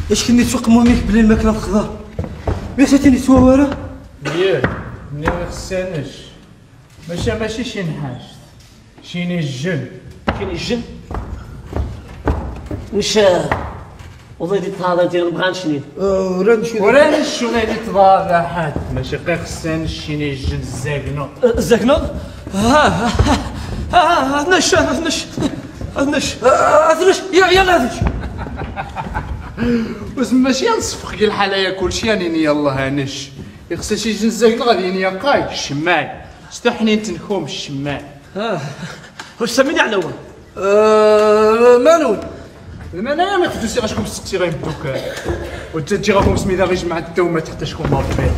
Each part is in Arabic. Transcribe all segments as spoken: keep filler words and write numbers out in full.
اش كني تسوق موميك بلي الماكله الخضار ما ساتيني سوا ورا ياك مني ما خصانيش ماشي ماشي شي نحاس شيني الجن كاين الجن واش والله دي هذا انت نبغى نشني ورا نشوف وراني الشونه اللي تضاضع حد ماشي غير خصني شيني الجن الزاكنو الزكنو ها ها نش نش نش نش يلا هذيك واش ماشي نصفق كي الحلايا كلشي راني يلاه هانش خصها شي جن زاكنو غادي ينيا قاي الشمال استحني تنخوم الشمال ها واش سميني على هو مانون المنايا ما يخدوش غاشكم تسقسي غير الدكان وانت تجي غاكم سميتها غير جمع التومه حتى شكون مربي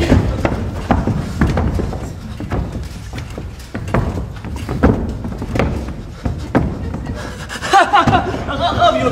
غابي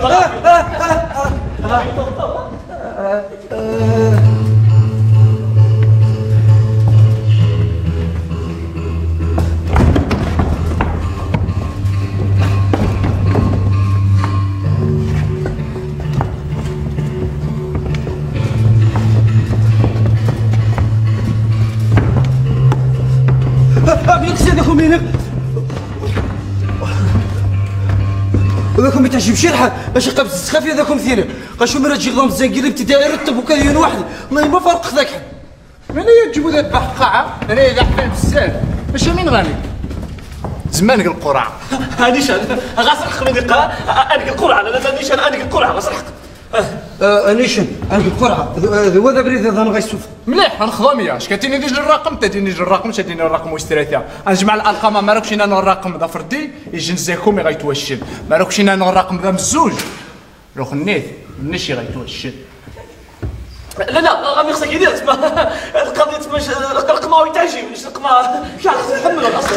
هذاكم ما تعجبش الحال باش قبض السخافي هذاكم ثينا غاشو مرا تجي غضام الزنقير ابتدائي يرتب وكاين واحد والله ما فرق ذاك حد مانايا تجيبو ذا البحقاعه انا اذا حفل بزاف ماشي مين غني زمانك القرعه هانيش غاسرق خميدي قرا انك القرعه لا مانيش انا انك القرعه غاسرق انيشن عندك القرعه هو ذا بريد هذا غيسوف مليح غنخضم اش كتيني ديج الرقم تاتيني ديج الرقم شاديني الرقم واشتريتها غنجمع الارقام ما راكش انا الرقم ذا فردي يجي نزاكم غيتوشل ما راكش انا الرقم ذا مزوج لو خنيت منشي غيتوشل لا لا غادي خصك يدير تما القضيه تما الرقم يتعجب مش الرقم مش عارف نحمل اصلا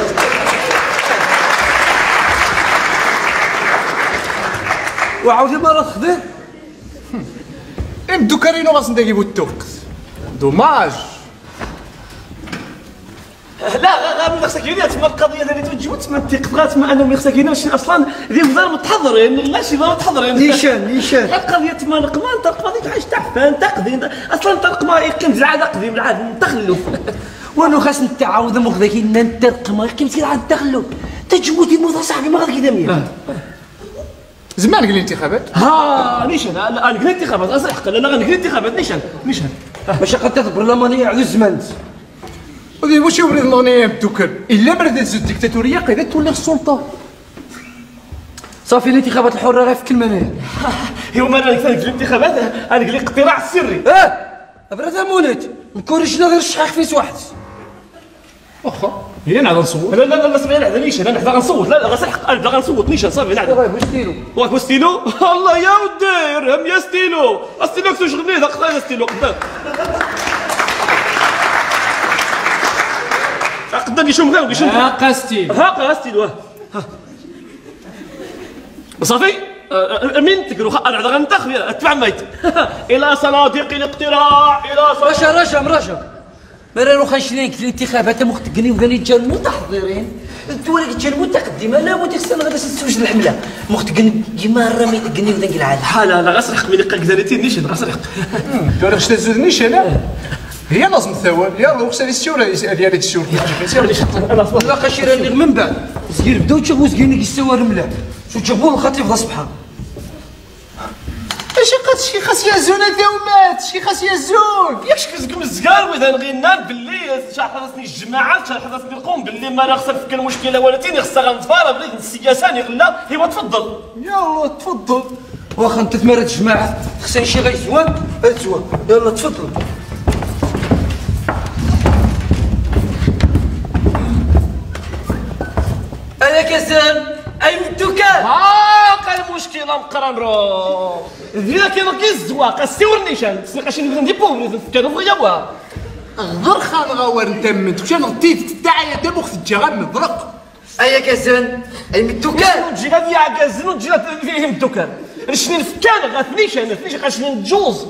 وعاودي مرة تخدم ام دوكارينو غاس نديرو التوقت دوماج لا غادي خصك يدير تما القضيه اللي تجيو تما تيقطغا تما انهم خصك يدير اصلا ديال مدار متحضرين لا شي متحضرين نيشان نيشان القضيه تما القمان انت القضيه تعيش تعفان تقضي اصلا انت القما يقيم العاده قديم العاد تخلف وانا خاص نتعاود مخذاك ان انت القما يقيم العاده تخلف تجمودي موضوع صاحبي ما غادي كذا زمان قال الانتخابات ها نيشان انا قلت انتخابات اصح لا انا غنقول انتخابات نيشان نيشان باش قد البرلمانيه على الزمان ودي واش يوري النونيه بدوكر الا بردت الديكتاتوريه قيدت تولي السلطه صافي الانتخابات الحره غير في كلمه هنا يوم انا قلت الانتخابات انا قال لي اقتراع سري اه برا مولات نكوريش غير الشحاح فيس واحد واخا هي انا غنصوت لا لا لا سمعي لا نيشان انا حدا غنصوت لا لا غنصلح انا غنصوت نيشان صافي لا واش ستيلو واش ستيلو الله يا ودي رهم يا ستيلو ستيلو كسو شغلني ذاك خايف ستيلو قدام قدام يشوم غير يشوم هاكا ستيل هاكا ستيلو ها صافي من تقولوا انا عاد غنتخ اتبع ميت الى صناديق الاقتراع الى رشا رشا مرشا مرة روح نشريك في الانتخابات مختقني وذاني جا المتحضرين انتوا راك جا المتقدمه لا بد السنه غادي تسوج الحمله مختقني ديما رامي تقني وذاك العالم لا لا غاسرق ملي قال كذا نيشان غاسرق انت راك شتزودنيش انا هي لازم الثواب يلا وخصها السيوره ديالي السيور لا قاشي راني من بعد زكير بداو تشوفوا زكيني كيستوى الملاح شو تشوفوا الخطيب ذا صبحه شي قاس شي خاص يهزون الدومات شي خاص يهزون ياك شكون الزكار واذا نغينا باللي شحال خاصني الجماعه شحال خاصني نقوم باللي ما راه خصها تفك المشكله ولاتين خصها غنتفارى بلي السياسه غلا ايوا تفضل يلا تفضل واخا انت تمارات الجماعه خصني شي غيزوان اتزوان يلا تفضل انا كسان اي الدكان هاكا المشكله مقرن رو اذا كاين كاين الزواق السيور نيشان تسلق شي ندي بوبري كانوا بغيا بوا غير خان غوار انت من كان غديت الداعيه دابا وقت تجي غنضرق ايا كازان اي من الدكان تجي غادي عكازن وتجي فيهم الدكان شني الفكان غاتنيش انا فيش غاشني نجوز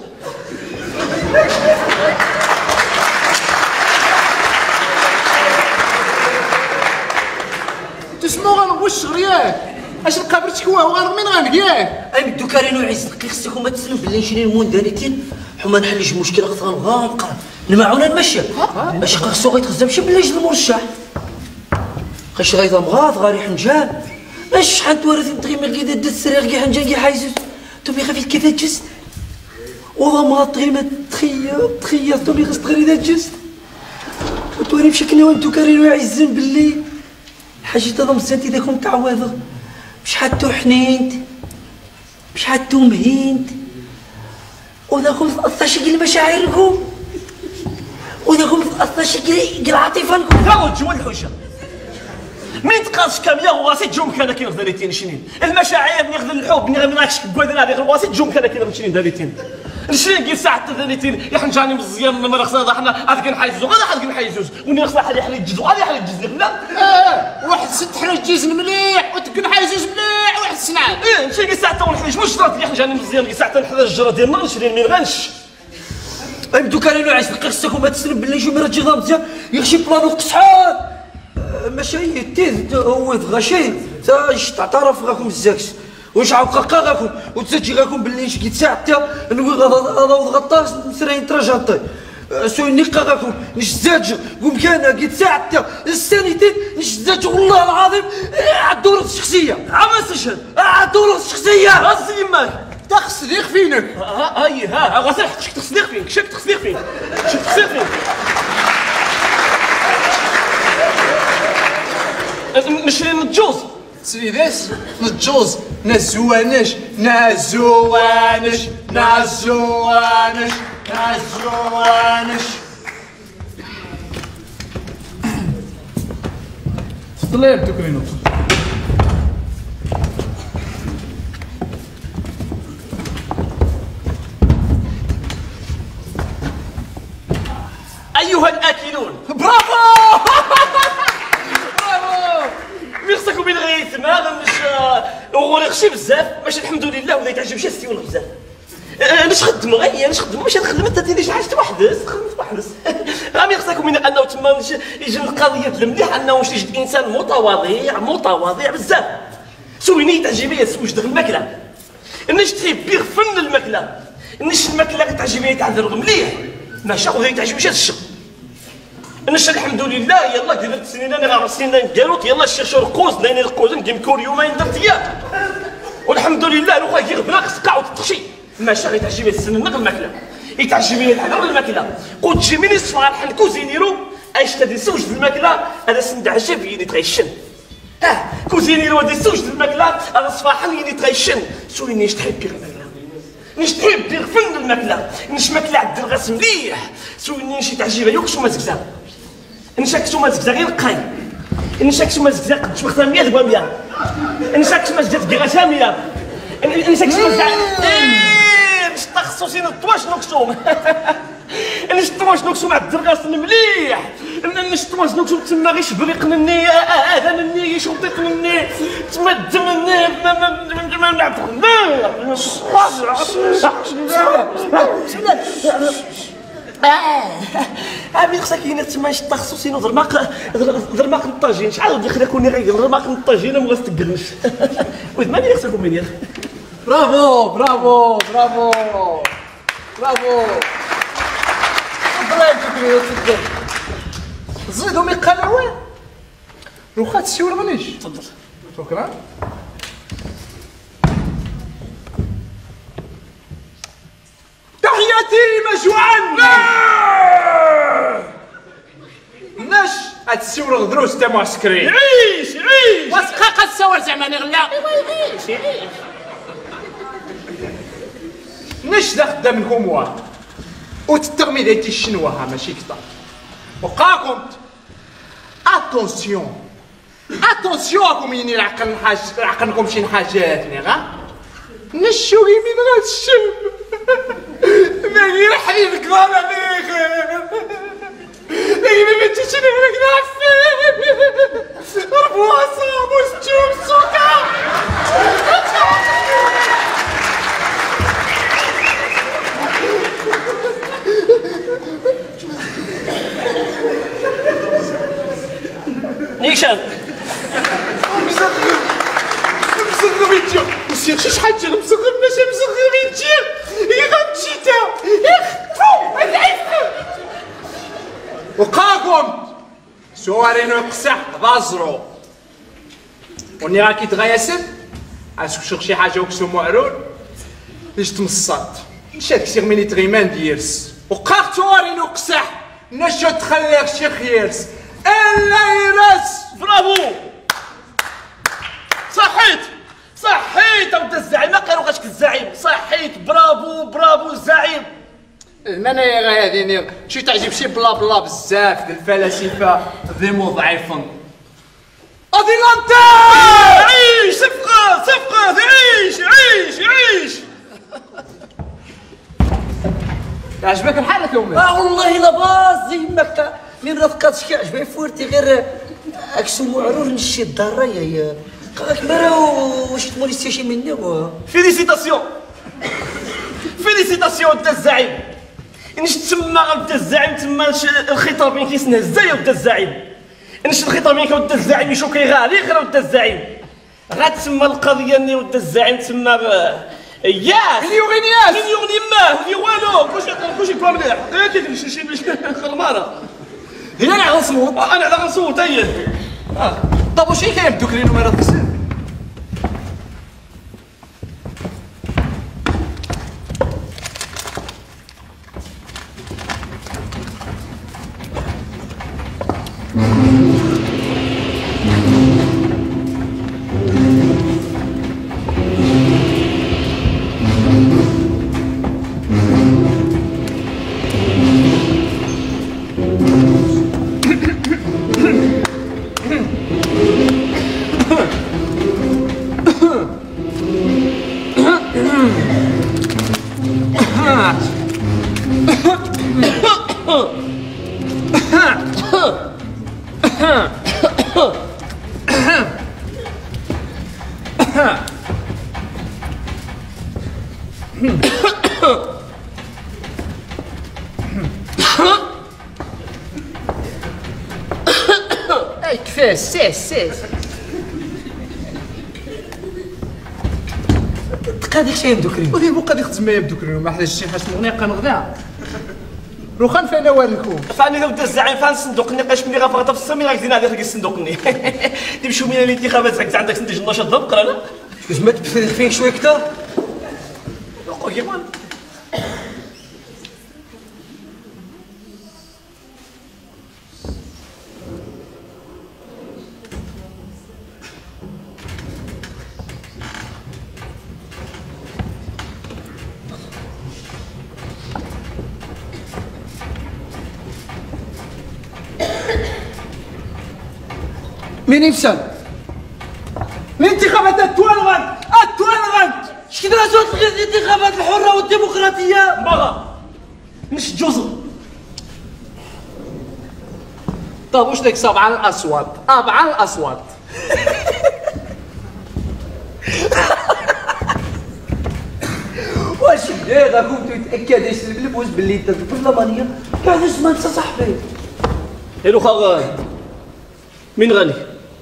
تسمو غنوش غرياك اش القبرتك هو هو من غنقياه اي مدو كارينو عز دقيق خصكم تسلم باللي شنو المون دانيتين حما نحلج المشكله غتغ غنقرا المعونه نمشي اش خصو غيتخزم شي بلا يجي المرشح خاش غيظا مغاض غاري حنجان اش شحال توارث دغيا ملقي دد السرير كي حنجان كي حايزوز تومي خافي كيف تجس والله ما طغيمة تخيا تخيا تومي خص تغري ذا تجس وتوري بشكل وانتو كارينو يعزن باللي حاجة هذا مزيانتي ذاكم تعواضغ بشحال تو حنينت بشحال تو مهينت وذاكم تأثرش كي مشاعركم وذاكم تأثرش كي العاطفة لكم ها جوا الحوشه مين تقاش كامية وغاسي تجوم كذا كي نغدر يتين شنين المشاعر نغدر الحب نغدر ناكش كبوادنا غير غاسي تجوم كذا كي نغدر شنين داريتين نشري كي ساعة تداريتين يا حنجاني مزيان ما خصنا حنا هذاك نحيزو غير هذاك نحيزوز وني خصنا حد يحل يجزو غادي يحل يجزو لا اه واحد ست حنا جيزن مليح وتكن حايزوز مليح واحد سنعان ايه نشري كي ساعة ونحيش واش شرط يا حنجاني مزيان كي ساعة نحضر الجرة ديالنا نشري من غنش بدو كارينو عايز دقيق خصكم تسلم باللي شي مرات جي مزيان يخشي بلانو قصحان ماشي يتيذ هو غاشي تا تعترف غاكم الزاكس واش عاوقا غاكم وتسجي غاكم باللي شي ساعه نوي هذا غطاس نسرين تراجانطي سوي نقا غاكم نشزاج ومكانها كي ساعه السانيتين نشزاج والله العظيم عالدورة الشخصيه عبس اشهد عالدورة الشخصيه راسي يماك تصديق فينك ها هاي ها غاسي شك تصديق فيك شك تصديق فيك شك تصديق فيك نشري نتجوز سيداس نتجوز نزوانش نزوانش نزوانش نزوانش تفضل يا بدو كرينو ايها الاكلون برافو ميرساكم بين غيث ما غنش وغوري خشي بزاف باش الحمد لله ولا يتعجب شي ستي ولا بزاف انا خدم غير انا خدم باش نخدم انت تدير شي حاجه توحدس خدمت توحدس راه ميرساكم من انه تما يجي القضيه المليح انه واش يجي انسان متواضع متواضع بزاف سويني تعجبني واش دغ الماكله انش تحب بيغ فن الماكله انش الماكله كتعجبني تعذر مليح ماشي ولا يتعجب شي الشغل نش الحمد لله يلا درت سنين انا غير سنين كاروت يلا الشيخ رقوز ناين رقوز نديم كل يومين درت اياه والحمد لله لو خايف يغبنا قسقع وتطشي ماشي غير تعجبني السن نغ الماكله يتعجبني الحلوى الماكله قلت جي من الصباح الكوزينيرو اش تدي سوج الماكله هذا سند عجب يني تغيشن اه كوزينيرو هذا سوج الماكله هذا صباحا يني تغيشن سويني اش تحب الماكله نش تحب بيغ فن الماكله نش ماكله عند الغاس مليح سويني شي تعجبها يوكش وما زكزا نشاكسو ما زكزا غير قاي نشاكسو ما زكزا قد شبختها مية دبا مية نشاكسو ما زكزا تكيغاشا مية نشاكسو ما زكزا ايه نش تخصصي نطواش نكسوم نش طواش نكسوم عند الغاس مليح نش طواش نكسوم تما غير شبريق مني اذان مني يشوطيق مني تما الدم مني ما نعرف عامل خصك تما شي تخصصي ضرماق ضرماق الطاجين شحال ودي خليك كوني غير ضرماق الطاجين وما تقرنش ود ما لي خصكم منين برافو برافو برافو برافو برافو تفضل زيدوا مي قنوات لو خات السيور مانيش تفضل شكرا تحياتي مجوعا ناش هاد السيور غدروس تا معسكري عيش عيش واسقاقة السوار زعما نغلا عيش عيش ناش دا خدامكم واه وتتغمي دايتي الشنوة ماشي كتر وقاكم اتونسيون اتونسيون راكم يني العقل حاج عقلكم شي حاجات غا نشو يمين غا الشم ماني رحيل كبار عليك اي ما تجيني لك نعفن ربواسة مستوم سكر نيشان السير شي شحال تجي مسخر ماشي مسخر غير تجي هي غتمشي تا يخفو العفو وقاكم سوارينو قسح بازرو وني راكي تغيسن اسكو شي حاجه وكسو معرول ليش تمصات شاك سير ميني تغيمان ديرس وقاك توارينو قسح نشو تخليك شي خيرس الا يرس برافو صحيت صحيت ولد الزعيم ما قالوا غاشك الزعيم صحيت برافو برافو الزعيم المانا يا غادي شي تعجب شي بلا بلا بزاف ديال الفلاسفه ذي مضعفون اديلانتي عيش صفقه صفقه عيش عيش عيش عجبك الحال اليوم؟ اه والله لا باز زي ما من رفقات شي عجبني فورتي غير اكسو معرور نشي الدار يا قالك مرا واش تموليستي شي مني و فيليسيتاسيون فيليسيتاسيون ولد الزعيم نش تما ولد الزعيم تما الخطاب بين كيسنا الزاي ولد الزعيم نش الخطاب بينك ولد الزعيم يشوكي غالي غير ولد الزعيم غتسمى القضيه ني ولد الزعيم تما ياس مليون غينياس مليون يماه مليون والو كلشي كلشي كوا مليح كيدير شي شي خرمانه هي انا غنصوت انا على غنصوت هي طب واش كاين بدوك لي نمرات السن اي كفايه سيس سيس تقاديك شي بدوكري ودي بقى ديك تما بدوكري ما حداش شي حاجه مغنيه كنغدا روخان فانا والكم فاني لو دا الزعيم فان صندوق النقاش ملي غافرطه في السمي راك زينا هذاك الصندوق ني تمشيو من الانتخابات زعك عندك سندج النشاط ضبق انا واش ما تبثل فيه شويه كدا كيمان مين يفشل الانتخابات التوالغت التوالغت اش كدا صوت الانتخابات الحره والديمقراطيه بغا مش جزء طب واش ديك سبعة الاصوات اربعة الاصوات واش داير كنت متاكد يسلم البوز باللي انت في البرلمانيه كاع ما انت صاحبي هلو خا مين غني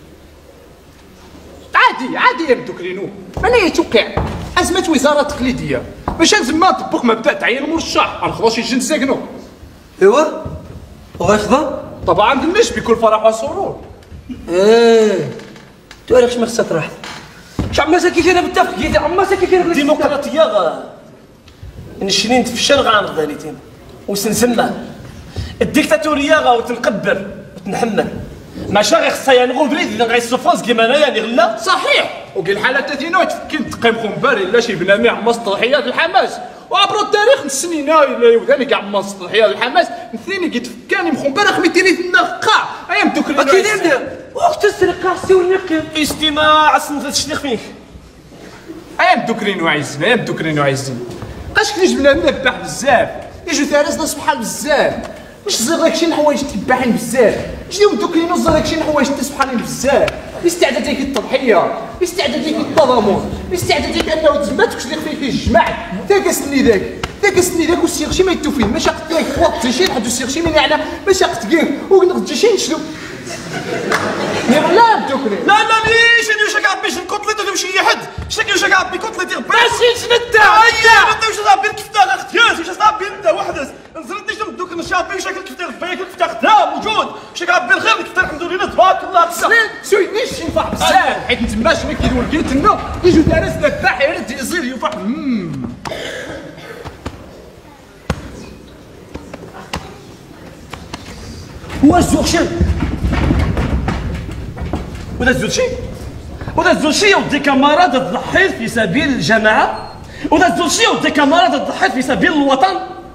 عادي عادي يبدو كلينو انا يتوقع ازمه وزاره تقليديه باش نزما نطبق مبدا تعيين مرشح غنخلص يجي نساكنو ايوا وغاشضا طبعا عندناش بكل فرح وسرور ايه تو علاش ما خصها تروح شعب مساكين كاين بالتفق يدي عما مساكين كاين الديمقراطيه غا نشرين تفشل غنرضى ليتين وسنسمه الديكتاتوريه غا وتنقبر وتنحمل ماشي غير خصها يعني نقول بليد اذا غيصفوز كيما انا يعني غلا صحيح وكاين الحالات تاتينا تفكين تقيم خنباري لا شي بنامي عما سطحيات الحماس وعبر التاريخ نسنينا الى يوداني كاع عما سطحيات الحماس مثليني كيتفكاني مخنبار خميتيني في النقاع ايام دوك اللي اكيد ندير وقت السرقه خصي ونقم استماع سنت التشنيق فيك ايام دوكرين وعزين ايام دوكرين وعزين بقاش كليش بلا نبح بزاف يجوا ثارسنا سبحان بزاف مش زير لك شي حوايج تباحين بزاف جيو دوكرين وزير لك شي حوايج تسبحانين بزاف استعداد ديك التضحيه استعداد ديك التضامن استعداد ديك انه تما تكشلي فيك الجماع داك سني داك داك سني داك والسير شي ما يتوفين ما شاق ديك فوق شي حد السير شي من يعني ما شاق ديك ونقد شي نشلو لا دوكرين لا لا ليش انا واش كاع باش نكتلط ولا شي حد شكل واش كاع بكتلط تماش ما كيدور كيتنا يجو دارس ذبح يرد يصير يفح. هو الزوجشي ولا الزوجشي ولا الزوجشي ودي كامارات تضحي في سبيل الجماعه ولا الزوجشي ودي كامارات تضحي في سبيل الوطن.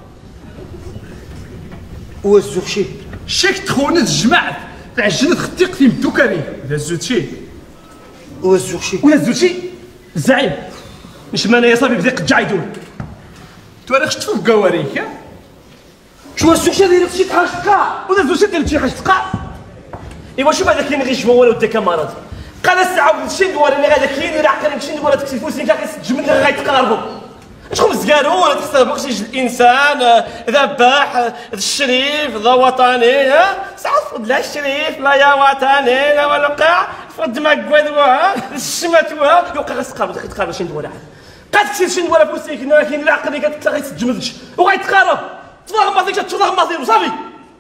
هو الزوجشي شيك تخونت الجماعة تعجنت خطيق في مدوكاري هذا الزوجشي. هو الزوجشي ولا الزوجشي الزعيم مش مانا يا صاحبي بدي قد يدور تواريخ شتو في قواريك. شو الزوجشي داير شي حاجه تقع ولا الزوجشي داير شي حاجه تقع. ايوا شوف هذا كاين غير جوا ولا كامارات قال الساعه شي دوارني غادا كاين اللي عقل شي دوار تكسي فوسين كاع كيسجمل غيتقاربوا شكون مزكارو ولا تحسب بقشي الانسان ذباح الشريف ذا وطني ها ساعه فض لا الشريف لا يا وطني لا والوقع فض ما قوادوها الشماتوها يوقع غتقارب غيتقارب شي دوار قاد كسير شي دوار فوسين كاين كاين اللي عقل كتطلع غيتجمدش وغيتقارب تفاهم ما فيكش تفاهم ما ديرو صافي.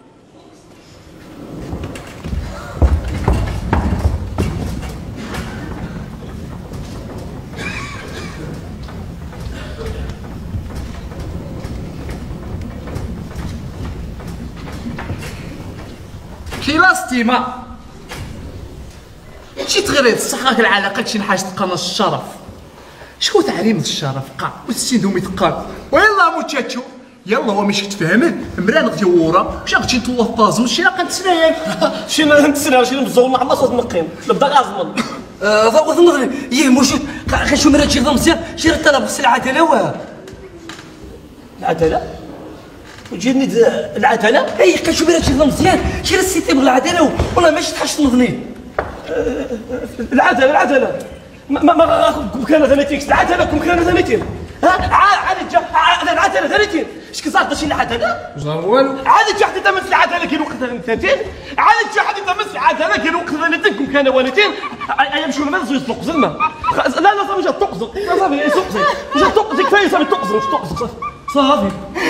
كيلاستيما شي تغير الصحة العلاقة شي حاجة تقان الشرف. شكون تعليم الشرف قا وستين يتقال ويلا موتشاتشو يلا هو مش تفهمه مران غدي ورا واش غتمشي نطوف بازو شي راك نتسناياك شي نتسنى شي نبزو مع ما صوت نقيم نبدا غازمن ضوء النظر ياه موجود خشو مرات شي مزيان شي طلب السلعه العداله العداله وتجيني العداله اي خشو مرات شي مزيان شي السيتي بغى العداله والله ماشي تحش تنظني العداله العداله ما ما كان ثلاثين العداله كم كان ثلاثين ها عاد جا العداله ثلاثين اش كصار شي العداله والو عاد جا حتى تمس العداله كاين وقت ثلاثين عاد جا حتى تمس العداله كاين وقت ثلاثين كم كان ولتين يمشوا لنا زوج طقز الماء لا لا صافي جا تقزق صافي تقزق جا تقزق كفايه صافي تقزق تقزق صافي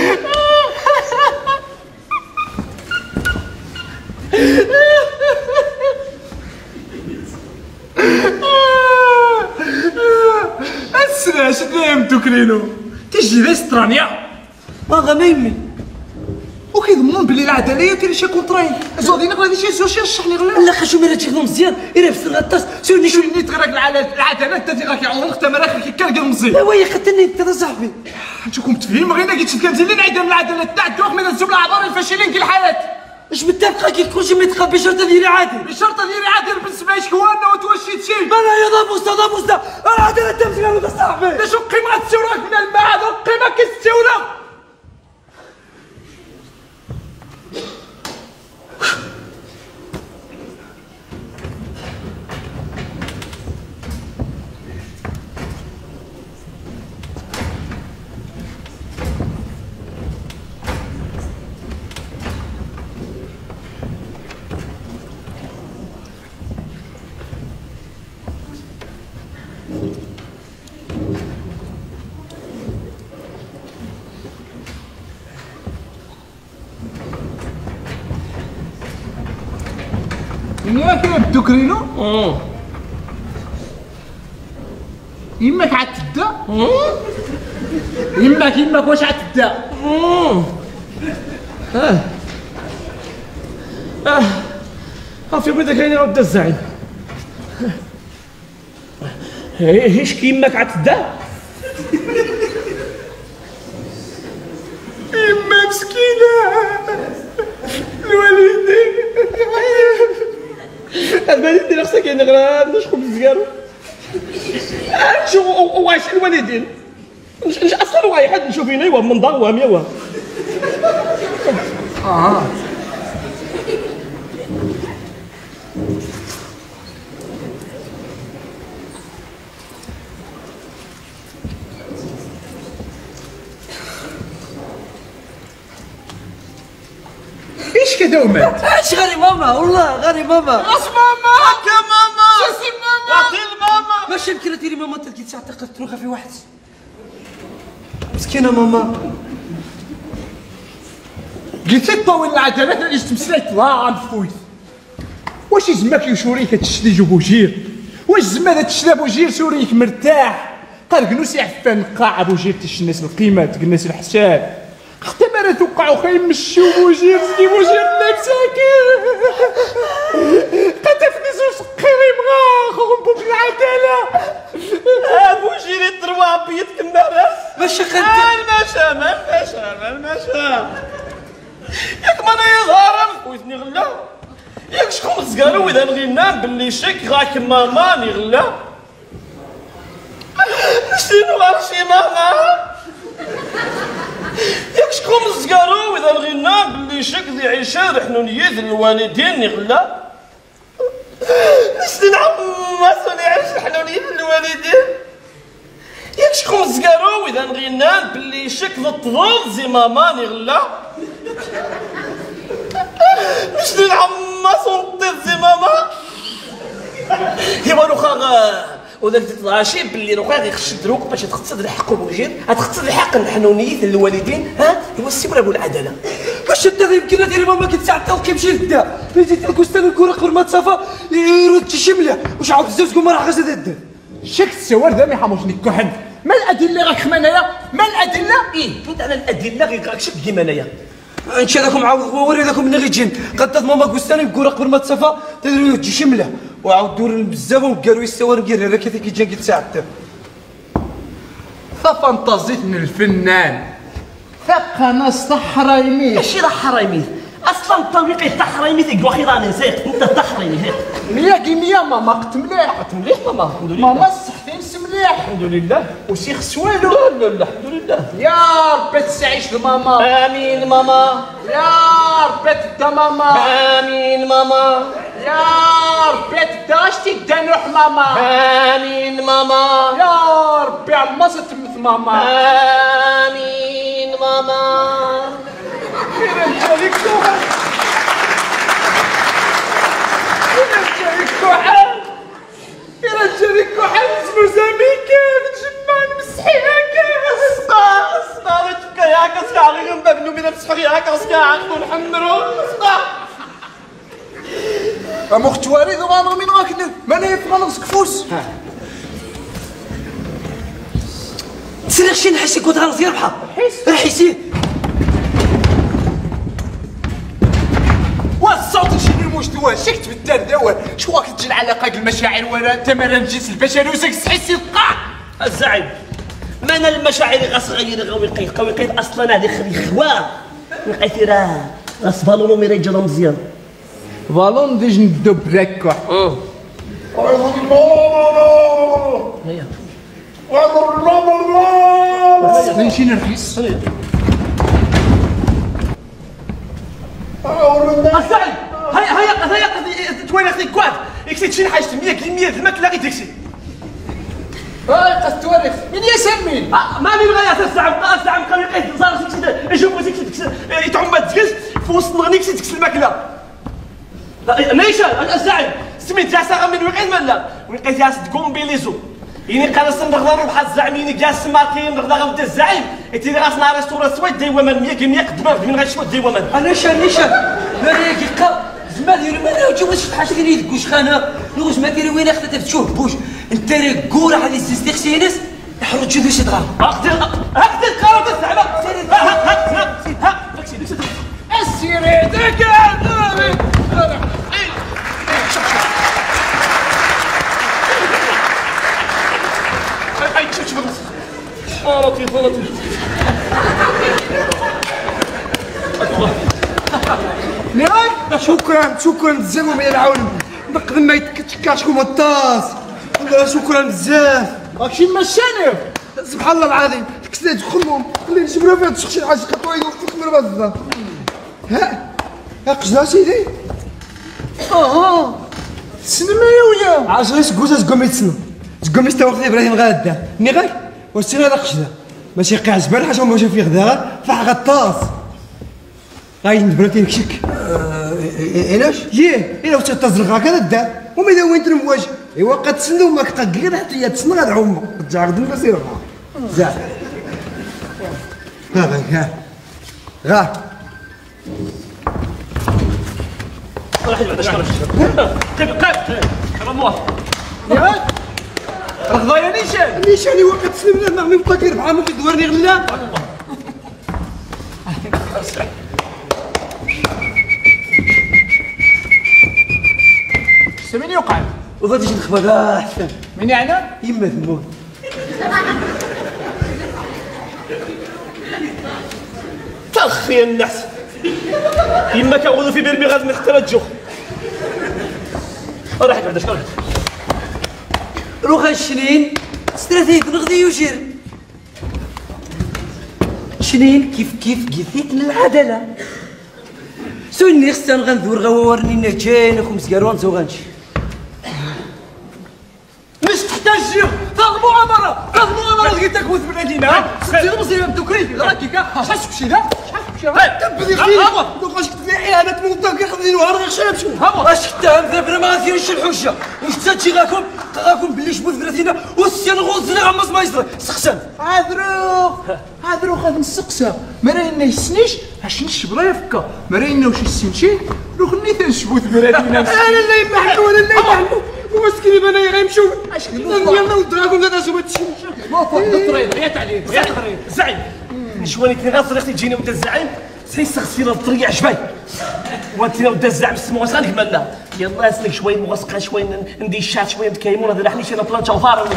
السنة شدايم تكرينو تجي لإستراليا باغا ما يمي وكيضمنون بلي العدالة دير شي كونتراي زودين غادي شي زوج يرشح لي غلا لا خشو مرات شي مزيان الا في الغطاس سوني شو نيت غير العدالة انت غاك يعوض اختها مراك كيكال مزيان لا ويا خدني انت صاحبي انتكم تفهم غير قلت كان زين نعيد من العدالة تاع الدوق من الزبل الاعذار الفاشلين كي الحياة اش متفقه كي كلشي ما يتقال بشرطه ديري عادل بشرطه ديري عادل بالنسبه لك هو انه توشيت شي انا يا ضابوستا ضابوستا العداله تمشي على صاحبي لا شو القيمه غتساولاك من الماء هذا القيمه كتساولا ياك يا بدوكرينو اه يماك عاد تدا يماك يماك واش عاد تدا اه اه اه في بدا كاين راه بدا الزعيم هيش كي يماك عاد تدا يما مسكينه الوالدين الوالدين خصها كاين غير باش خبز الزكارو شو واش الوالدين مش اصلا واحد نشوف هنا ايوا من ضاغ وهم ايوا اه ايش كذا ومات اش غير ماما والله غير ماما اش ماما هكا ماما شو ماما عطي الماما واش يمكن ديري ماما تلقي ساعه تقدر تروخها في واحد مسكينه ماما قلت لك طاول العجلات اللي تمسلك لا عند فويت واش يزمك يشوريك تشدي جبوجير واش زعما هذا الشيء بوجير سوريك مرتاح قال كنوسي عفان القاع بوجير تشنس القيمات كناس الحساب اختبار توقعوا خاي يمشيو بوجير سكي بوجير لا مساكين قتفني زوج قيري بغا خوهم بوب العداله بوجير يضربوا بيدك الناس ماشي قد المشا ما المشا ما المشا ياك ما انا يظهر ويثني غلا ياك شكون زقالو اذا نغي ننام باللي شك غاك ماما ني غلا شنو غنمشي ماما ياك شكون زقالو اذا نغي ننام باللي شك ذي عيشان حنونية الوالدين ني غلا شنو عم صوني عيش حنونية الوالدين ياك شكون زقالو اذا نغي ننام باللي شك ذي الطفل زي ماما ني غلا شنو عم صونطي زي ماما هي روخا وذاك تطلاشي باللي روخا غيخش دروك باش تقتصد الحق بوجير غتقتصد الحق الحنونيه الوالدين ها هو السي ابو العداله باش انت يمكن ديري ماما كتساعد كيمشي للدا جيت لك استاذ الكره قبل ما تصافى يرد شي مليح واش عاود الزوج تقول ما راه غاز هذا شك السوار ذا ما يحموشني كحن ما الادله غاك خمانايا ما الادله ايه كنت على الادله غير راك شك كيما انايا انت هذاكم عاود وري ذاكم من غير جن قدات ماما كوستاني الكره قبل ما تصافى تديروا تجي شمله وعاود دور بزاف وقالوا يستوى نقير راه كيف كيجي كيتساعد ففانتازيت من الفنان ثقنا صحرايمي ماشي لا حرايمي اصلا الطريق تاع حرايمي تيقوا اخي راني نسيت انت تاع حرايمي مية كيمية ماما قت مليح قت مليح ماما الحمد لله ماما صحتي نس مليح الحمد لله وسيخ سوالو لا لا لا الحمد لله يا ربي تعيش لماما امين ماما يا ربي تبدا ماما امين ماما يا ربي تبدا اش تبدا نروح ماما امين ماما يا ربي عما تمت ماما امين ماما فين جالك كحل فين جالك كحل فين جالك كحل اسمو زميكا نجمع نمسحي هكا اسقا اسقا تبكى ياك اسقا غير نبابلو بينا نمسحو ياك اسقا عقلو نحمرو اسقا اموخت وارد وغانو من غاك ما انا يبغى نغسك فوس سير شي نحس كنت غنزير بحال حس حسيه والصوت شنو المستوى شكت بالدردوه شو راك تجي العلاقه المشاعر ولا تمارين الجنس البشري وسك تحسي القاع الزعيم ما انا المشاعر غصغير غوي قيد قوي قيد اصلا هذه خلي خوار لقيت راه غصبالو مي رجال مزيان بالون ديج ندو بركه اه هيا والله نمشي نرخص الزعيم هيا هيا هيا توين اختي كواد اكسيت شي حاجه مية كيمية الماكله غير تكسي هاي قد تورث من يسمين ما من غاية الزعم الزعم قال لي قيد صار سكسي نشوفو سكسي يتعم ما تكس في وسط نغنيك تكس الماكله نيشان الزعم سميت تاع ساغا من وقيت مالا وقيت ياس تقوم بيليزو يعني قال نغدر بحال الزعم يعني جالس ماركين نغدر غنبدا الزعيم انت اللي غاسنا ريستورا سويت ديوا من مية كيمية قدام من غير شويه ديوا من انا شان نيشان مالي كيقا زعما ديروا ما نجيو واش حاجه ديال يدك واش خانه نوش ما ديري وين اختي تشوف بوش انت راه كوره هذه سيستيكسينس يحرج شي شي دغا اقدر اقدر قرارات الزعما ها ها ها ها السيري داك هاي شوف شوف اه لطيف لطيف نعم شكرا شكرا بزاف من العون نقدر ما يتكاش كوم الطاس شكرا بزاف راكشي مشاني سبحان الله العظيم كسلات خمهم خلي نجبرها فيها تشخشي حاجه قطوي وفي الخمر بزاف ها ها قجنا سيدي اه سنمايا ويا عشرة سكوزا زقومي تسنو زقومي استوقف ابراهيم غادا ني غاي وسينا لا قجنا ماشي قاع زبال حاجه ما شافي غدا فاح غطاس غاي ندبرتي نكشك علاش ياه الا وتا تزرق هكذا دا وما اذا وين تنواج ايوا قد تسنو ما كقير حتى هي تسنى غاد عمو تجا غد نسير زاد ها ها غا واحد بعد شكرا قيب قيب رموه ياك راك ضايع نيشان نيشاني وقت تسلم لنا ما يبقى كير بحال ما كيدورني غلا. سميني يوقع وغادي تجي نخبى كاع حسن من يعني يما تموت. طخ يا النحس يما كنقولوا في برمي غادي نختار الجوخ راح بعدا شكون روح الشنين استراتيك نغدي يوجر شنين كيف كيف قيثيت العدالة سوني خصنا غندور غورني نجانك ومسكروان زوغانشي مش تحتاج جيو تاخذ مؤامرة تاخذ مؤامرة لقيتك موت بالمدينة سير مصيبة بدوكري راكي كا شحال تمشي ذا شحال تمشي تبدي خير دوك واش كنت فيها انا تموت كيخدي نهار غير شاب شنو اش كتام ذا ما غاديرش الحجة واش تاتشي غاكم غاكم باللي شبوث بلاتينا والسيان غوزنا غمص ما يصرى سخسان عذرو عذرو غادي نسقسى ما راينا يسنيش اش نشب ريفكا ما راينا واش يسنشي روح نيت نشبوث بلاتينا انا لا يمحلو ولا لا يمحلو ومسكين انا غيمشيو يلا ودراكم لا تاسو هادشي الطريق يا تعليم يا تقرير زعيم شواني كي غير طريقتي تجيني وانت الزعيم سيسخس فينا الطريق عجباي وانت ودا الزعيم السمو غادي كملنا يلا اسلك شويه مغسقه شويه ندي الشات شويه نتكيمون هذا رحني شي بلانشا وفار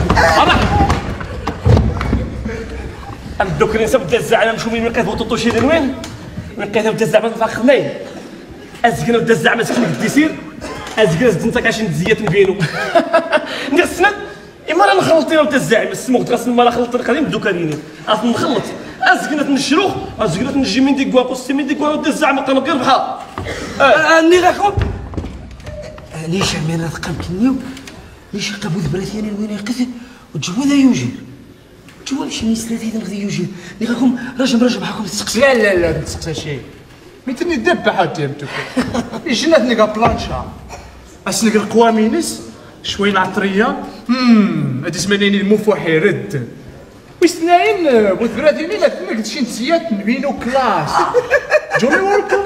ام دوك نسى بدا الزعيم نمشيو من لقيت بوطوطو شي وين لقيت بدا الزعيم فاخذني ازكنا بدا الزعيم سكن الديسير ازكنا زدت انت كاشي نتزيات نبينو ندير السند اما انا نخلط انا وتا الزعيم السمو غتغسل ما نخلط القديم دوكاريني اصلا نخلط ازكنا نشروخ ازكنا نجي من ديك كواكو سي من ديك كواكو ودا الزعيم قام غير بحال اني غاكم ليش عمينا ثقام كنيو ليش قابو ذبراتيني وين يقتل وتجيبو ذا يوجر تجيبو نمشي من سلاتين نغدي يوجر اللي غاكم راجل راجل معاكم تسقسي لا لا لا نسقسى شي ميتني دبح ديالتك يجناتني كا بلانشا اسلك القوامينس شويه العطريه امم هادي زمانيني المفوحي رد ويستناين بوثبراتيني لا تنك شي نسيات نبينو كلاس جوني ووركم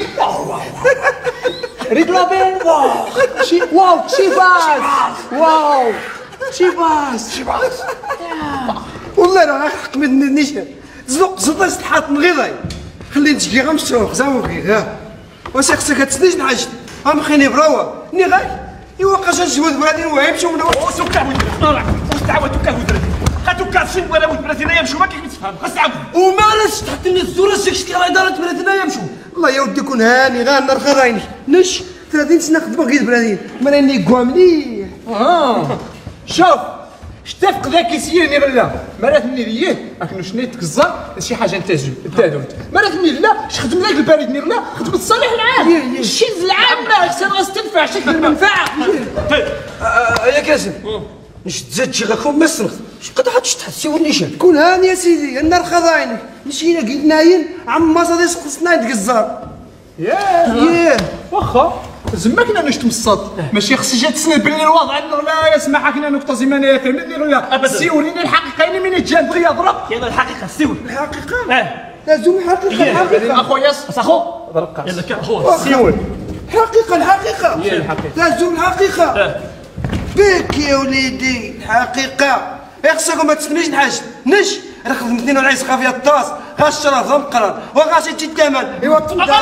ريد لابين واو شي واو شي باس واو شي باس شي باس والله راه حق ما نيشان زلق زلق استحاط من غيظاي خلي نتجي غنمشوق زاوغي ها واش خصك هتسنيش نعجل ام خيني براوا ني غاي ايوا قاش نجوز بلادين ويمشيو ولا وسوك تعاود طلع تعاود توكا ودرتي خاتو كاسين ولا ود بلاتينا يمشوا ما كيف تفهم خاص تعاود ومالاش تحط لي الصوره شكشت راه اداره بلادنا يمشوا الله يا ودي كون هاني غا النار خرايني نش ثلاثين سنه خدمه غير بلادين ما راني كوا مليح اه شوف شتفق ذاك يسيرني غلا مراتني ليه لكن شنو يتكزر شي حاجه نتاجو تادوت مراتني لا خدم ذاك البريد نير لا خدم الصالح العام الشيز العام خصنا غنستنفع شكل المنفعه يا كاسم نش تزاد شي غاكم ما سنخ شقد حتشتحسي والنيشان كون هاني يا سيدي النار خضايني مشينا قيد ناين عم ما صاديش خصنا يتقزر ياه ياه واخا زعما كنا نشتم الصاد ماشي خصي جات تسند باللي الوضع انه لا يسمح كنا نقطه زمانيه يفهمني ولا أبداً. سيوليني الحقيقه انا من جا بغي يضرب يلا الحقيقه سيول الحقيقه اه لازم الحقيقه الحقيقه اخويا اخو ضرب يلا كان هو سيول الحقيقه الحقيقه هي الحقيقه لازم الحقيقه اه بك يا وليدي الحقيقه يا خصكم ما تسميش نحاج نش انا خدمتني ولا يسقى فيها الطاس غا الشرف غا مقرن وغا شي الثمن ايوا تفضل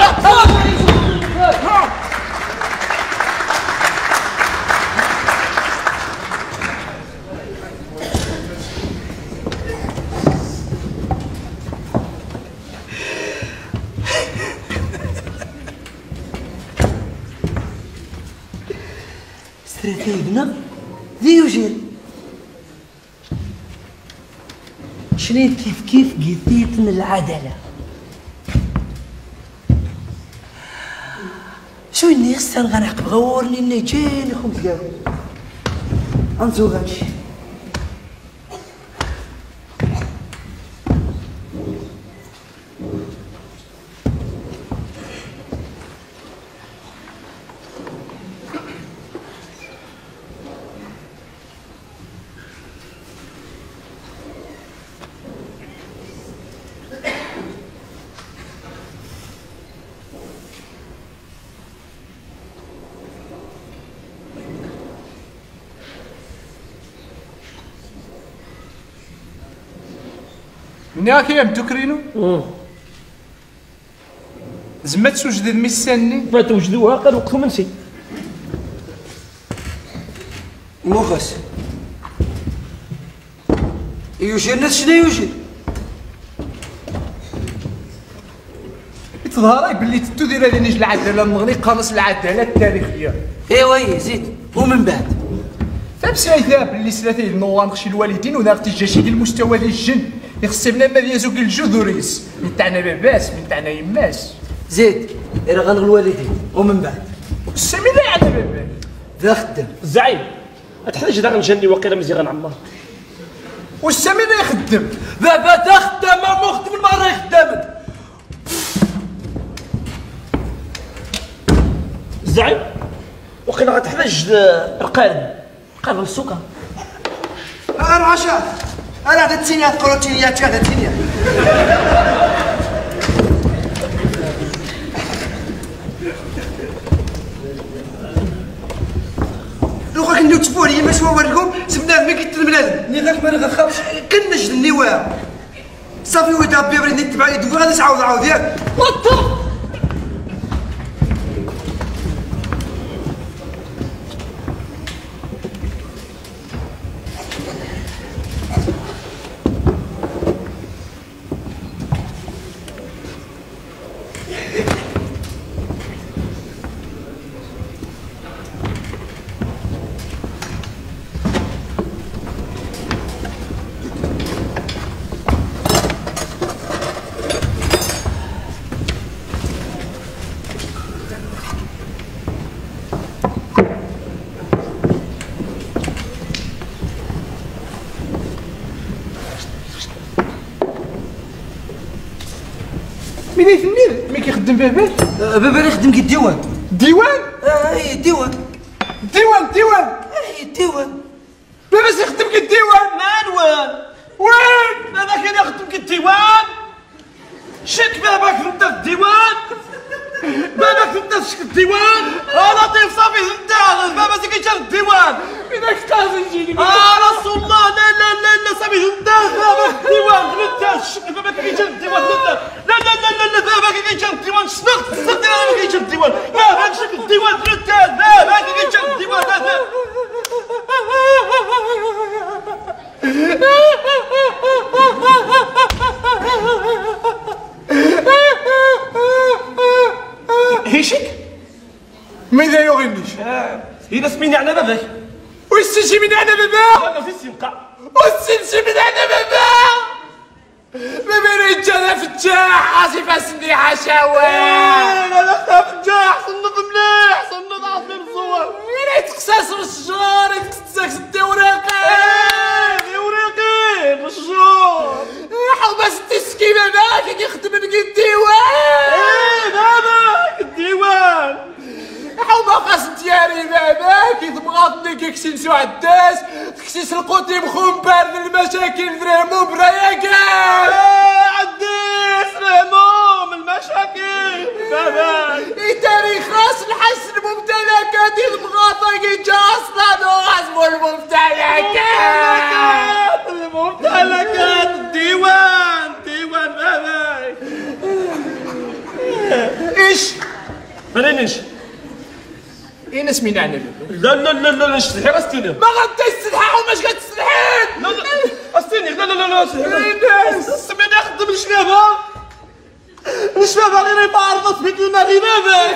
استراتيجنا ذي يوجر شنو كيف كيف قضيت من العدالة شو الناس تان غنعقب غورني النجاني خمس قالوا انزو غنمشي مني هاك يا متوكرينو زعما توجد الميساني ما توجدوها قال وقتو منسي مخس يوجد الناس شنو يوجد؟ تظهر باللي تتو دايره لي العداله المغرب قانص العداله التاريخيه. ايوا زيد ومن بعد فبسايثا باللي سلاتي النوان خشي الوالدين وداغ تجاشي ديال المستوى ديال الجن يخصنا ما ديازو الجذوريس من تاعنا باباس من تاعنا يماس زيد راه غنغ الوالدين ومن بعد السامي لا على بابا ذا خدام الزعيم تحتاج دا غنجني وقيله مزيان غنعمر والسامي لا يخدم بابا ذا خدام ما مخدم المره يخدم الزعيم وقيله غتحتاج رقاد رقاد السكر انا عشاء انا هذا التينيات بروتينيات هذا التينيات لو غاك نديو تفوري ما سوا وريكم سبناه ما كيتل بنادم ني غاك ما نخافش كنجد النواه صافي ودا بيبري نتبع يدو غادي تعاود عاود ياك وطو مين يثني مين كيخدم باباك بابا يخدم كي الديوان ديوان اه اي الديوان ديوان ديوان اي الديوان بابا يخدم كي الديوان مان وين وين بابا كان يخدم كالديوان شك باباك انت في الديوان باباك انت في الديوان اه لطيف صافي انت بابا زي كيجي الديوان منك قاصد يجيني اه رسول الله لا لا لا لا صافي انت بابا في الديوان انت شك بابا كيجي الديوان انت لا لا لا لا لا بابا كيجي الديوان شنو صدق بابا كيجي الديوان بابا شك الديوان انت بابا كيجي الديوان هيشك ماذا يغنيش هنا سميني على باباك ويستنشي من هنا بابا انا في السنقه ويستنشي من هنا بابا بابا رجال فتاح راسي فاسني حشاوة لا لا خاف جاح صنف مليح صنف عصير الصور ريت قصاص الشجار ريت تساكس الدوراقي ايه وريقي بالشجور حبس تسكي بابا كي يخدم لك الديوان ايه بابا الديوان حوما خاص ديالي بابا كي تبغاطني كي كسينسو عداس تكسيس القوتي مخون بارد المشاكل درهمو براياكا عديس رهموم المشاكل بابا التاريخ خاص نحسن الممتلكات المغاطة كي جا اصلا وغاسمو الممتلكات الممتلكات الديوان ديوان بابا ايش انا نش اين اسمي نعنى لا لا لا لا نشتحي استني ما غاديش تستلحق وماش كتستلحق لا لا استني لا لا لا لا الناس سمعني نخدم الشبابه الشبابه غير يتعرض في دماغي بابا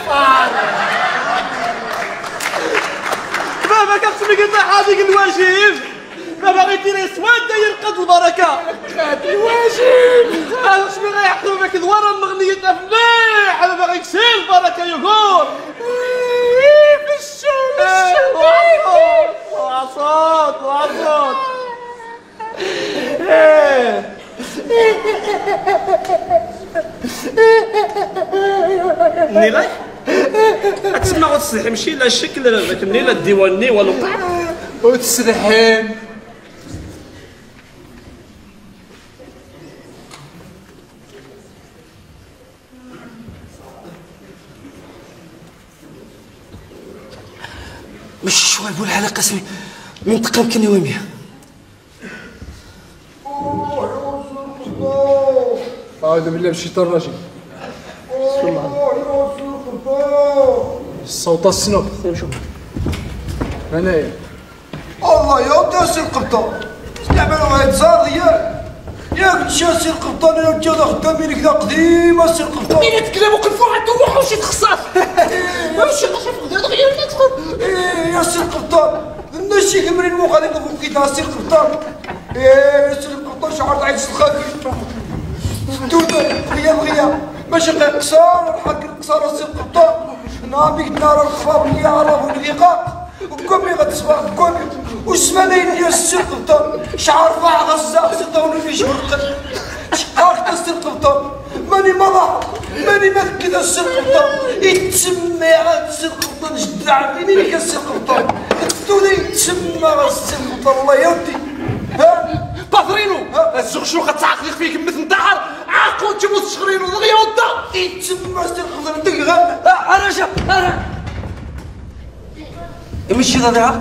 بابا كتسمي قلنا حاضق الواجب بابا غيدير اسود داير قد البركه هادي الواجب هذا شنو غيحكم بك دوار المغنيتنا فليح بابا غيكسير البركه يقول في الشغل وعصوت وعصوت نيلاي تسمع وتصلح ماشي لا الشكل لكن نيلا الديواني والوقع وتسرحين مش شوي بول على قسمي منطقة يمكن ويمية أعوذ بالله من الشيطان الرجيم. بسم الله. الصوت السنوب. شوف هنايا. الله يا انت سي القبطان تعملوا هاد الزار ديال ياك تشا سي القبطان انا وانت خدامين كذا قديمه سي القبطان مين يتكلم وقفوا عنده روحوا شي تخسر ماشي قشف غير غير ندخل ايه يا سي القبطان الناس شي كمرين مو غادي نقفوا كيدا سي القبطان ايه يا سي القبطان شعرت عيط الخفيف دوده بغيا بغيا ماشي غير قصار الحق القصار سي القبطان نابيك نار الخباب اللي عرفوا الدقيقه وكمي غتصبح كمي والسمانين ديال السي القبطان شعر فاع غزه سيطاوني في جبرقل شحال السي القبطان ماني مرة ماني مكد السي القبطان يتسمى على السي القبطان جد عمي مين السي القبطان الدوله يتسمى على السي القبطان الله يا ودي ها باطرينو الزغشوخه تعقلق فيك مثل الدهر عاقو تموت شغرينو دغيا ودا يتسمى السي القبطان دقيقه انا جا انا مشي ضيعت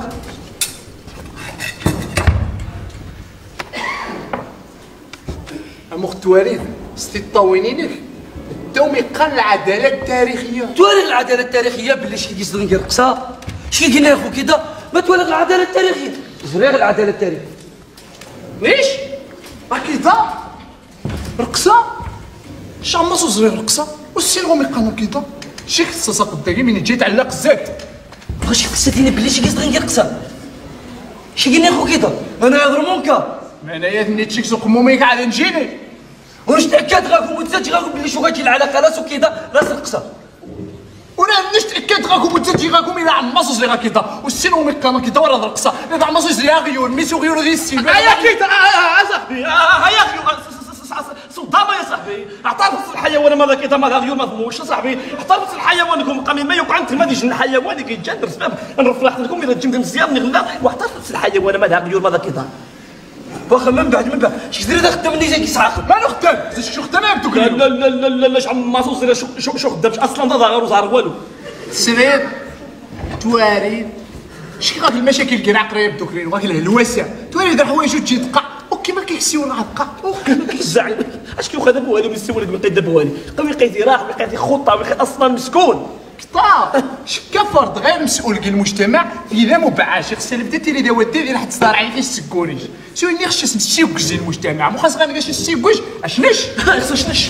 أمو التواريخ ستي الطوينينك الدومي قال العدالة التاريخية. تواريخ العداله التاريخيه باللي شي كيصدر ندير قصا شي قلنا يا خو كذا ما تواريخ العداله التاريخيه زريغ العداله التاريخيه ليش؟ هكذا رقصة شامسو صغير رقصة والسينغو ميقانو كذا شي خصاصة قدامي من جيت على قزات واش قصتيني باللي شي كيصدر ندير قصا شي قلنا يا خو كذا انا يا ضرمونكا معناها نيتشيك سوق موميك عاد نجيني واش تاكد غاكم متزاد غاكم باللي شو غاكي العلاقه راس وكذا راس القصه وانا عنديش تاكد غاكم متزاد غاكم الى عماصو صغير كذا والسينغو ميقانو كذا ورا الرقصة اذا عماصو صغير غيور ميسو غيور ذي السين هيا كيتا اصاحبي هيا صدامة يا صاحبي اعترفت الحيوان ماذا كيتا ماذا غيور ما فهموش صاحبي اعترفت الحيوانكم قامي ما يوقع انت ما ديجي الحيوان كيتجنب سبب نرفلح لكم اذا تجمد مزيان نغلا واعترفت الحيوان ماذا غيور ماذا كيتا واخا من بعد من بعد شي دري خدام اللي جاي كيسعاق مالو خدام شو خدام يا بدوك لا لا لا لا لا لا شحال ما صوصي شو شو شو خدامش اصلا ضا غير وزار والو سرير تواريد شي غادي المشاكل كي قريب دوكرين واكل الهلواسه تواريد الحوايج وتجي تقع وكيما كيكسيو العتقه الزعيم اش كيوخذ بوالي من السوالد من قيد بوالي قوي قيدي راح وقيدي خطه وقيدي اصلا مسكون كطار شكا فرد غير مسؤول كي المجتمع اذا مبعاش خصها اللي بدات لي دوات ديال راح تصدر عليه السكوريج شو اللي خص نسيوكج ديال المجتمع مو خاص غير باش نسيوكج اشنش خصش نش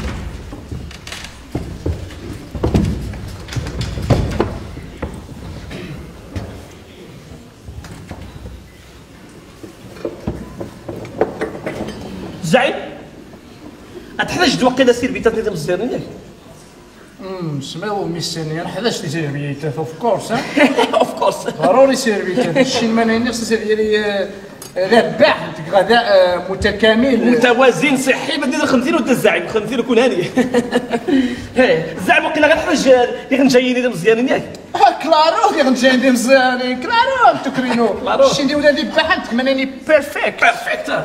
زعيم اتحتاج توقيلا سير بيتات نظام الزيرين ياك امم سماو ميسانيه حداش لي سيرفيتات اوف كورس ها اوف كورس ضروري سيرفيتات الشي الماني خصها ديالي رباح غذاء متكامل متوازن صحي بدنا خمسين ودا الزعيم خمسين وكون هاني الزعيم وقيلا غنحتاج اللي غنجايين مزيانين ياك كلارو اللي غنجايين مزيانين كلارو تكرينو الشي اللي ولادي بحال ماني بيرفكت بيرفكت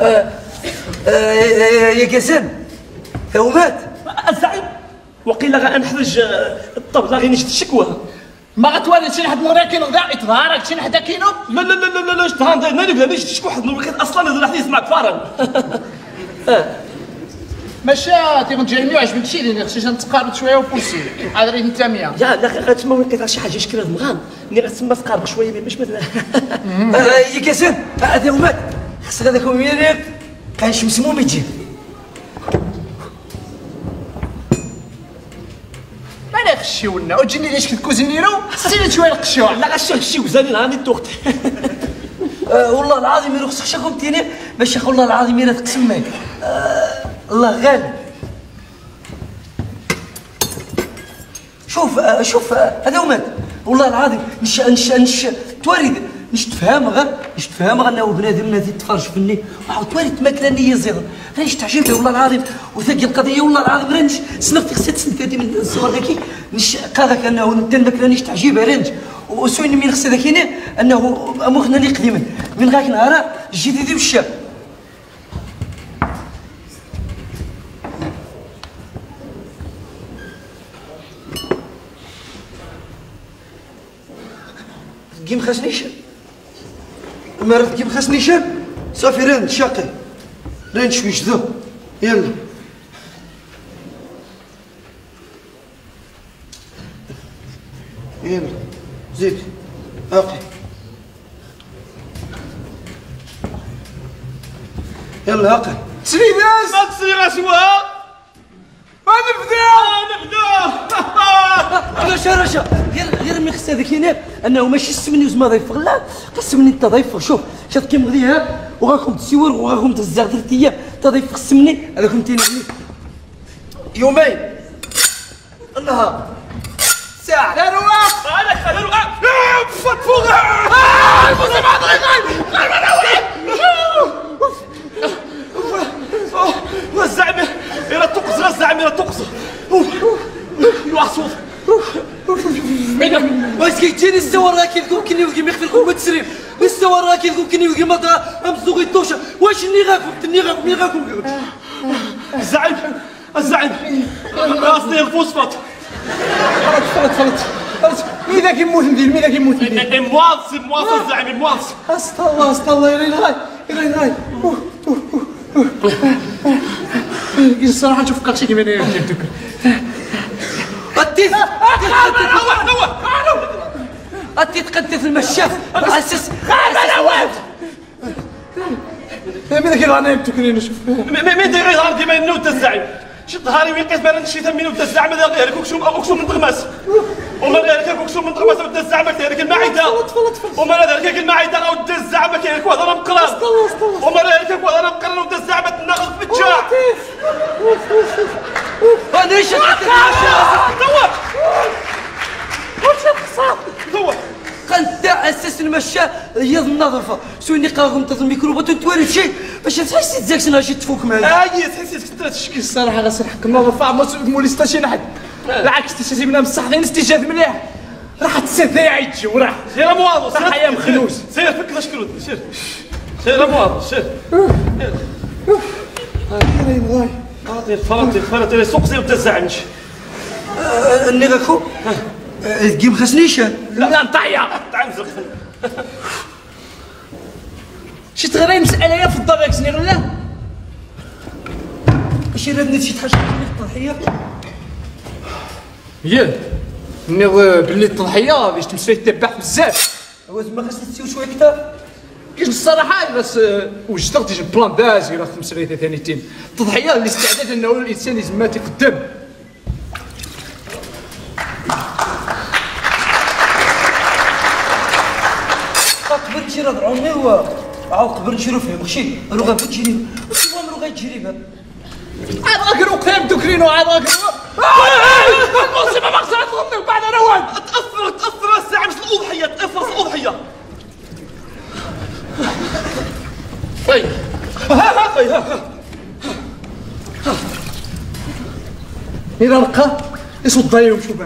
يا كاسم هو مات الزعيم وقيلا غنحتاج الطبله غير نشد الشكوى ما غتوالد شي حد مغرا كاين غدا يتظاهرك شي حدا كاينو لا لا لا لا لا لا لا ماني بلا نشد الشكوى حد نقول اصلا هذا راح يسمعك فارغ ماشي تيغنجي مية وعشرين شي اللي خصني نتقارب شويه وبوسي بحال ريت انت مية يا لا تما وقيت شي حاجه شكل هذا مغام ملي غتسمى تقارب شويه باش مثلا يا كاسم هذا هو مات خص هذاك هو يريق كان شي مسموم يجي انا خشيونا وتجيني ليش كتكوزينيرو سيري شويه القشوع لا غشي شي وزاني راني التوخت والله العظيم يرو خصك شكون تيني باش والله العظيم يرا تقسمك الله غالب شوف شوف هذا هو مات والله العظيم نش نش نش توارد نش تفهم غير نش تفهم غير انه بنادم الذي تفرج فيني وعاود توارد ماكله نيه زيغ راني تعجبني والله العظيم وثقي القضيه والله العظيم راني سنفتي خصها تسنت هذه من الصغر هكي نش قالك انه انت الماكله نش تعجبها راني وسوين من خصها ذاك هنا انه مخنا اللي قديما من غاك نهار الجديد والشاب كيم خاص نيشان مرات كيم خاص نيشان صافي راه نتشاقي راه نشوي جذو يلا يلا زيد باقي يلا باقي تسريباس ما تصير اسوا غنبداو نبداو رشا رشا غير غير ملي خص هذاك ينام انه ماشي السمني وزما ضيفغ لا قسمني انت ضيفغ شوف شاد كي مغديها وغاكم تسيور وغاكم تهزها ثلاث ايام انت ضيفغ السمني هذاكم تينعمي يومين النهار ساعة لا رواق هذاك هذا رواق فوت فوق الموسم الزعمه الى الطقس الزعمه الى الطقس واحد صوت واش كيجيني السوار راه كيلقاو كني وكي ميخفي القوه تسريب السوار راه كيلقاو كني وكي ما امزوغي الطوشه واش ني غاكم تني غاكم مي غاكم الزعيم الزعيم راسني الفوسفات فلت فلت فلت مين ذاك يموت ندير مين ذاك يموت ندير مواص مواص الزعيم مواص استا الله استا الله يري الغاي يري الغاي الصراحه نشوف كلشي كيما انا جبتك التيت التيت قدت المشاف على اساس مين ذاك اللي انا جبتك نشوف مين داير يظهر ديما ينوض الزعيم شي ظهري وين كيف انا نشيت من ود الزعمه ديال غيرك وكسوم وكسوم من تغماس وما غيرك وكسوم من تغماس ود الزعمه كيرك المعده وما غيرك المعده ود الزعمه كيرك وهضره مقران وما غيرك وهضره مقران ود الزعمه تناغض في الجاع انا شفت توا واش الخصام توا قلت اساس المشاه هي النظافه سوني قاهم تاع الميكروبات وتوالد شيء باش تحس تزاكسن اجي تفوك معايا اي تحسيت كنت تشكي الصراحه غير حق النظافه مولي ستا شي حد بالعكس تشتي منها بصح غير استجاب مليح راح تسد يعيش وراح سير مواضو صح يا مخنوس سير فك الشكروت سير سير مواضو سير فلاتي فلاتي فلاتي سوق زي وتزعنش اني غاكو الكي مخسنيش لا نطيع تعنزق شي تغري مساله في الدار ياك سني غلا واش راه شي حاجه في التضحيه ياه ني بلي التضحيه باش تمشي تتبع بزاف واش ما خاصك تسيو شويه كثر كاين الصراحه بس وجدت تيجي بلان داز الى خمس ريته ثانيتين التضحيه الاستعداد انه الانسان لازم ما تقدم قبل نشري هذا عمري هو عاود قبل نشري فيه ماشي راه غادي تجري واش هو مرو غيتجري بها عاد راك وقتها دوكرينو عاد راك المصيبه ما خصها تغني وبعد انا وين تاثر تاثر الساعه مش الاضحيه تاثر الاضحيه طيب إذا لقى يصد يوم شوف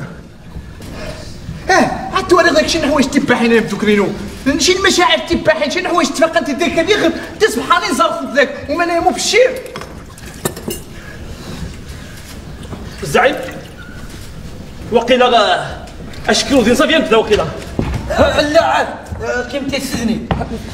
اه عاد توري داك شي حوايج تباحين بدوكرينو شي المشاعر تباحين شي حوايج تفاق انت ديك هذيك تسبحاني زرفت ذاك وما نايمو في الشير الزعيم وقيلا اشكرو ديال صافي نبدا وقيلا لا عاد كيما تيسدني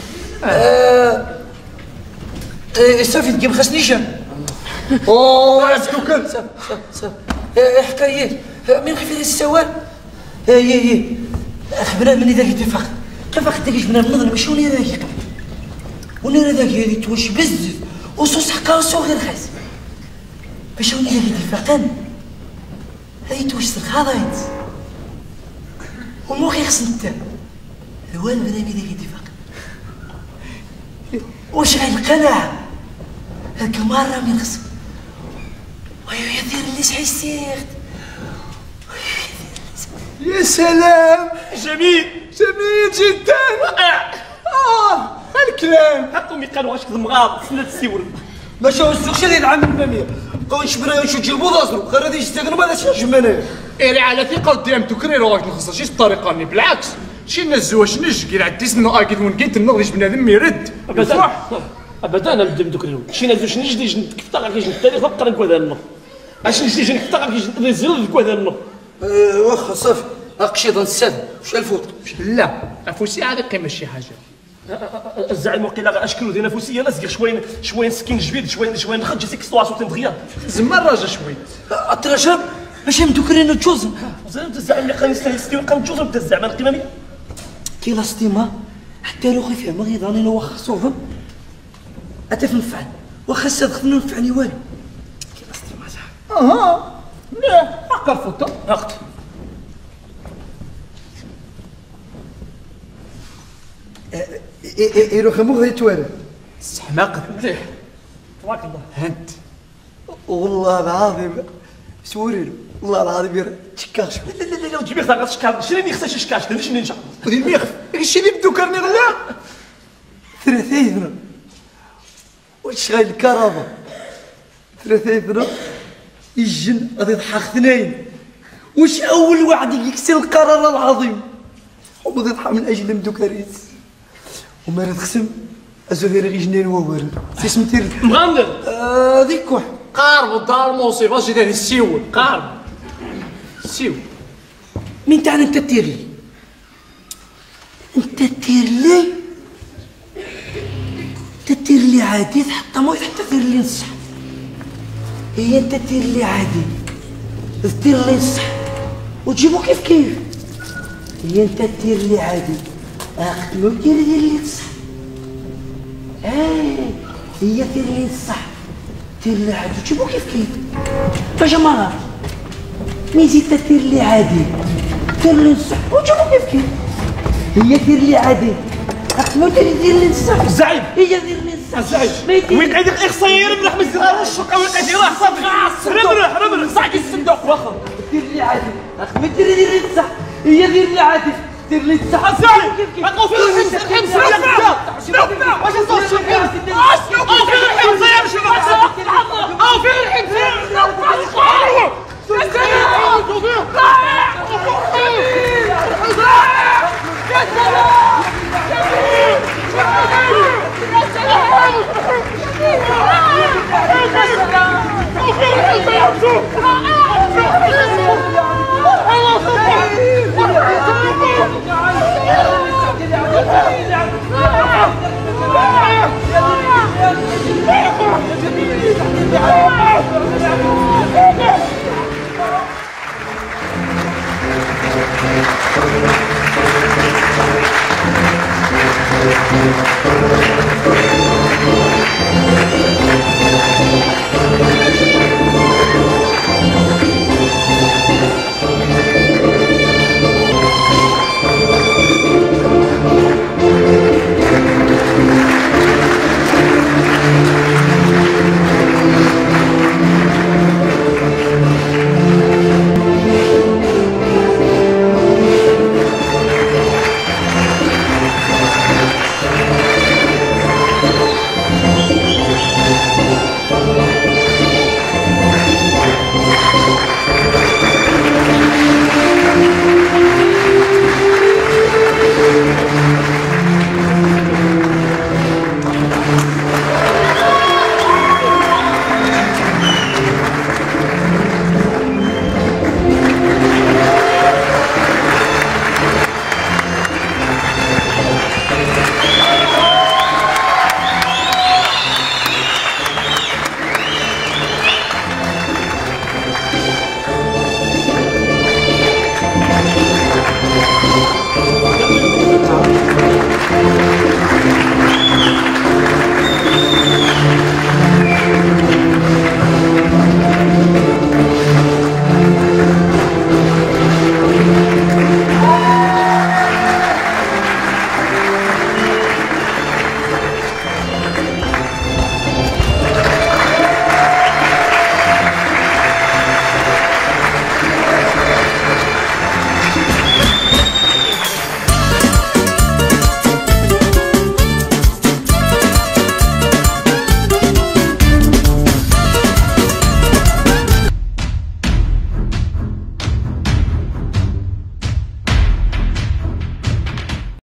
صافي تجيب خاصنيش اوه اسكوكل صافي صافي حكايات من خفيف السوال هي هي خبرنا من ذاك اتفاق اتفاق داك جبنا النظر ماشي وني رايق وني ذاك هذي توش بزز وصوص حقا وصو غير خاص باش وني ذاك اتفاقا هذي توش الخضايت ومو خص انت الوالد بدا ذاك اتفاق واش غير القناعه هاك مره من خص ويا يدير اللي حسيت يا سلام جميل جميل جدا رائع اه الكلام حقهم يقالوا واش كذا مغاض سنه السيول ماشي السوق شي العام المامية بقاو يشبروا يمشيو يجيبوا ضازرو خير غادي يستغنوا ما شي جمانه ايري على ثقه ديام تكرير واش نخصها شي الطريقه ني بالعكس شي الناس زواج نج كي عديت انه اكيد ونقيت النغ ليش بنادم يرد ابدا ابدا انا نبدا بدوك شي ناس واش نجي نجي كيف غير كيجي التاريخ بقى نكو هذا النغ اش نجي نجي كيف غير كيجي نزل نكو هذا النغ واخا صافي اقشي ضن السد واش الفوت لا افوسي هذا قيمه شي حاجه الزعيم وقيلا اشكلوا ديال نفسيه لا صغير شويه شويه سكين جبيد شويه شويه نخرج سيك ستواسيون تندغيا زعما الراجل شويه الترجم اش مدوكرين الجوز زعما الزعما اللي قام يستوي قام جوز بدا الزعما القمامي كي لا ستيما حتى لو خايف ما غيضاني انا واخا صوفا اتا في نفعل واخا صدق ما نفعني والو كي لا ستيما صاحبي اها مليح هكا الفوطه ناقد ايرو خمو غير توالى استحماقت مليح تبارك الله هانت والله العظيم سوري والله العظيم يا تشكاش لا لا لا لا وتجيب لي شكاش شنو خصها شي شكاش هذا شنو نجح ودي الميخ الشيء اللي بدو كرني غلا ثلاثين واش غاي الكرامه ثلاثين يجن غادي يضحك اثنين واش اول واحد يكسر القرار العظيم وغادي يضحك من اجل مدوكاريس وما تخسم الزهير غي جنين وورد سي سمتير مغامر هذيك واحد قارب الدار مصيبه جي داري السيول قارب السيول مين تاعنا انت دير لي انت دير لي انت دير لي عادي حتى ما حتى دير لي نصح هي انت دير لي عادي دير لي نصح وتجيبو كيف كيف هي انت دير لي عادي اختمو دير لي نصح ايه هي دير لي نصح دير لي عادي وتجيبو كيف كيف باش ما نعرف مين زيد دير لي عادي دير لي نصح وتجيبو كيف كيف هي دير لي عادي اختمو دير لي نصح الزعيم هي دير لي نصح الزعيم ما وين قاعد الاخصائيين بلحم الزرار الشقه وين قاعد يروح صافي خلاص ربح ربح صاحي الصندوق واخا دير لي عادي اختمو دير لي نصح هي دير لي عادي دير لي نصح الزعيم اقف في الحمص الحمص ربح ربح واش صوت الحمص